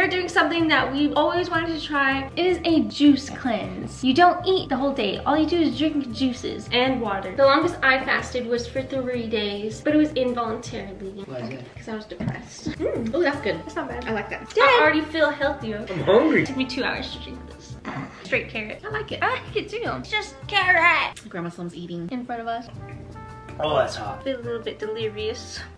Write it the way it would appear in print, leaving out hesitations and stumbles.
are doing something that we've always wanted to try. It is a juice cleanse. You don't eat the whole day. All you do is drink juices and water. The longest I fasted was for 3 days, but it was involuntarily. Why is that? Because I was depressed. Oh, that's good. That's not bad. I like that. I already feel healthier. I'm hungry. It took me 2 hours to drink this. Straight carrot. I like it. I like it too. It's just carrot Grandma Slim's eating. in front of us. Oh, that's hot. Feel a little bit delirious.